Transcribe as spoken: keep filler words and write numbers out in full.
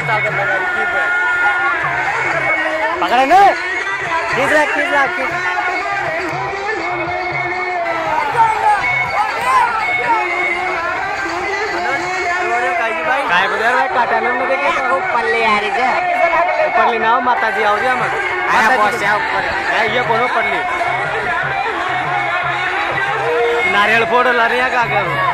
पकड़े ना खींच रहा खींच रहा खींच काय बदर भाई काटाने में देखे तो ऊपर ले आ रही है ऊपर ले ना माता जी आओ जा मत आया बॉस या ऊपर ये कोनो पड़ली नारियल फोड़ ला रही है का करो